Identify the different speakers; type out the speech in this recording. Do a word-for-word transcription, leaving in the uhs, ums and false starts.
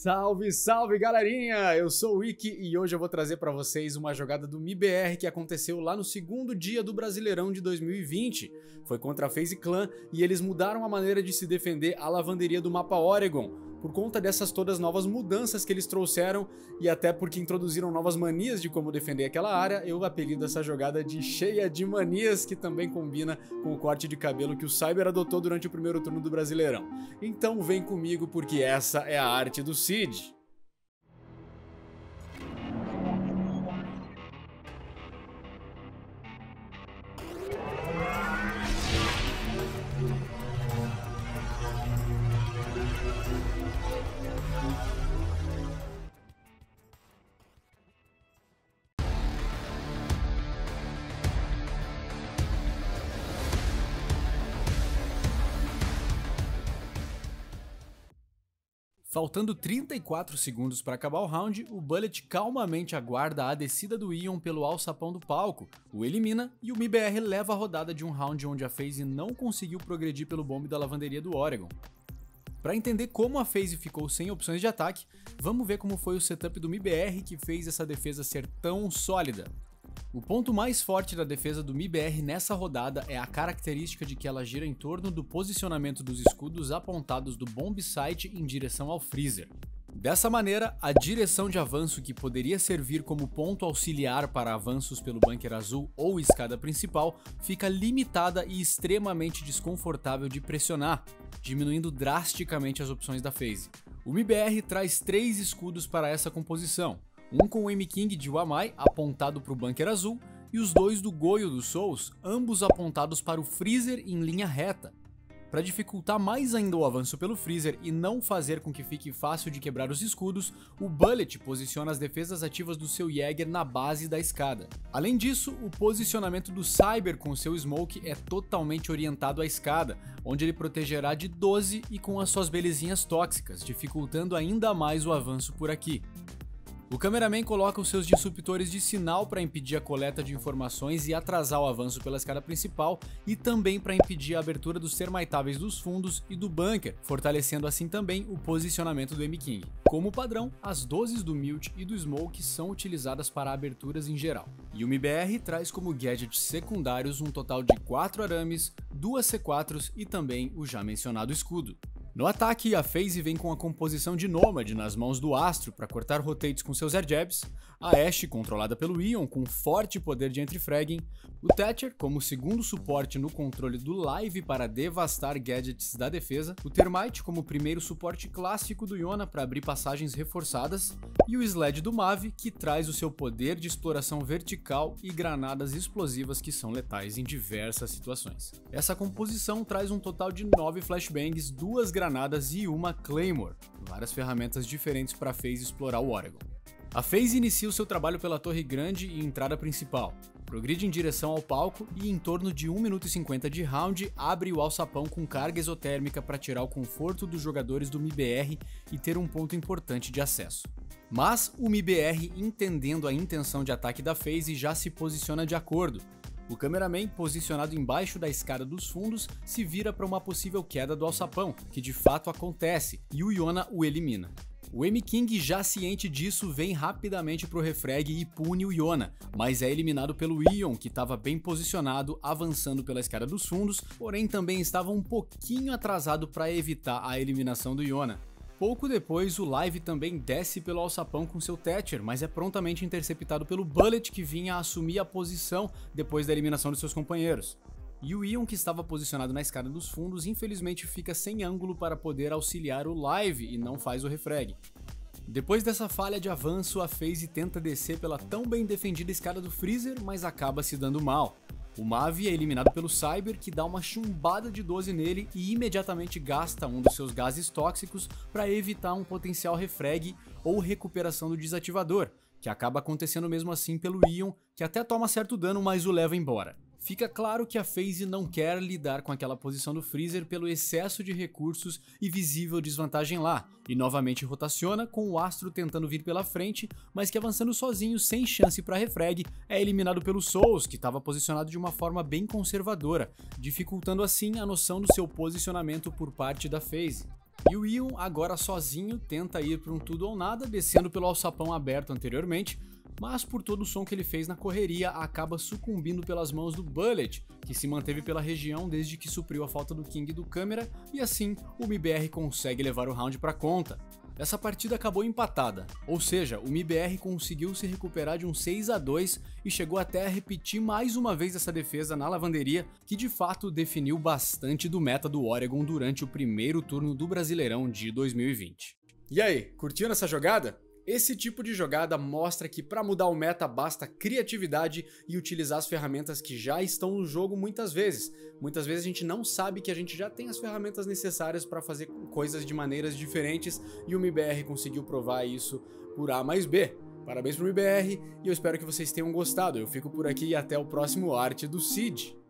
Speaker 1: Salve, salve galerinha! Eu sou o Wiki e hoje eu vou trazer para vocês uma jogada do M I B R que aconteceu lá no segundo dia do Brasileirão de dois mil e vinte. Foi contra a FaZe Clan e eles mudaram a maneira de se defender à lavanderia do mapa Oregon, por conta dessas todas novas mudanças que eles trouxeram e até porque introduziram novas manias de como defender aquela área. Eu apelido essa jogada de cheia de manias, que também combina com o corte de cabelo que o Cyber adotou durante o primeiro turno do Brasileirão. Então vem comigo porque essa é a arte do Cid. Faltando trinta e quatro segundos para acabar o round, o Bullet calmamente aguarda a descida do Ion pelo alçapão do palco, o elimina e o M I B R leva a rodada de um round onde a FaZe não conseguiu progredir pelo bombe da lavanderia do Oregon. Para entender como a FaZe ficou sem opções de ataque, vamos ver como foi o setup do M I B R que fez essa defesa ser tão sólida. O ponto mais forte da defesa do M I B R nessa rodada é a característica de que ela gira em torno do posicionamento dos escudos apontados do bomb site em direção ao freezer. Dessa maneira, a direção de avanço que poderia servir como ponto auxiliar para avanços pelo bunker azul ou escada principal fica limitada e extremamente desconfortável de pressionar, diminuindo drasticamente as opções da FaZe. O M I B R traz três escudos para essa composição. Um com o M-King de Wamai apontado para o bunker azul e os dois do Goyo do Souls, ambos apontados para o freezer em linha reta. Para dificultar mais ainda o avanço pelo freezer e não fazer com que fique fácil de quebrar os escudos, o Bullet posiciona as defesas ativas do seu Jäger na base da escada. Além disso, o posicionamento do Cyber com seu Smoke é totalmente orientado à escada, onde ele protegerá de doze e com as suas belezinhas tóxicas, dificultando ainda mais o avanço por aqui. O cameraman coloca os seus disruptores de sinal para impedir a coleta de informações e atrasar o avanço pela escada principal e também para impedir a abertura dos termitáveis dos fundos e do bunker, fortalecendo assim também o posicionamento do M-King. Como padrão, as dozes do Mute e do Smoke são utilizadas para aberturas em geral. E o M I B R traz como gadgets secundários um total de quatro arames, duas C quatros e também o já mencionado escudo. No ataque, a FaZe vem com a composição de Nomad nas mãos do Astro para cortar rotates com seus air jabs, a Ashe controlada pelo Ion com forte poder de entry-fragging, o Thatcher como segundo suporte no controle do Live para devastar gadgets da defesa, o Thermite como primeiro suporte clássico do Iona para abrir passagens reforçadas, e o Sled do Mavi que traz o seu poder de exploração vertical e granadas explosivas que são letais em diversas situações. Essa composição traz um total de nove flashbangs, duas granadas e uma Claymore, várias ferramentas diferentes para a FaZe explorar o Oregon. A FaZe inicia o seu trabalho pela Torre Grande e entrada principal, progride em direção ao palco e em torno de um minuto e cinquenta de round abre o alçapão com carga exotérmica para tirar o conforto dos jogadores do M I B R e ter um ponto importante de acesso. Mas o M I B R, entendendo a intenção de ataque da FaZe, já se posiciona de acordo. O cameraman, posicionado embaixo da escada dos fundos, se vira para uma possível queda do alçapão, que de fato acontece, e o Iona o elimina. O M-King, já ciente disso, vem rapidamente pro refrag e pune o Iona, mas é eliminado pelo Ion, que estava bem posicionado, avançando pela escada dos fundos, porém também estava um pouquinho atrasado para evitar a eliminação do Iona. Pouco depois, o Live também desce pelo alçapão com seu Thatcher, mas é prontamente interceptado pelo Bullet, que vinha assumir a posição depois da eliminação de seus companheiros. E o Ion, que estava posicionado na escada dos fundos, infelizmente fica sem ângulo para poder auxiliar o Live e não faz o refrag. Depois dessa falha de avanço, a FaZe tenta descer pela tão bem defendida escada do freezer, mas acaba se dando mal. O Mavi é eliminado pelo Cyber, que dá uma chumbada de doze nele e imediatamente gasta um dos seus gases tóxicos para evitar um potencial refrag ou recuperação do desativador, que acaba acontecendo mesmo assim pelo Ion, que até toma certo dano, mas o leva embora. Fica claro que a FaZe não quer lidar com aquela posição do freezer pelo excesso de recursos e visível desvantagem lá, e novamente rotaciona com o Astro tentando vir pela frente, mas que avançando sozinho sem chance para refrag, é eliminado pelo Souls, que estava posicionado de uma forma bem conservadora, dificultando assim a noção do seu posicionamento por parte da FaZe. E o Ion, agora sozinho, tenta ir para um tudo ou nada, descendo pelo alçapão aberto anteriormente, mas por todo o som que ele fez na correria, acaba sucumbindo pelas mãos do Bullet, que se manteve pela região desde que supriu a falta do King e do Câmera, e assim o M I B R consegue levar o round para conta. Essa partida acabou empatada, ou seja, o M I B R conseguiu se recuperar de um seis a dois e chegou até a repetir mais uma vez essa defesa na lavanderia, que de fato definiu bastante do meta do Oregon durante o primeiro turno do Brasileirão de dois mil e vinte. E aí, curtindo essa jogada? Esse tipo de jogada mostra que para mudar o meta basta criatividade e utilizar as ferramentas que já estão no jogo muitas vezes. Muitas vezes a gente não sabe que a gente já tem as ferramentas necessárias para fazer coisas de maneiras diferentes e o M I B R conseguiu provar isso por A mais B. Parabéns pro M I B R e eu espero que vocês tenham gostado. Eu fico por aqui e até o próximo Arte do Cid.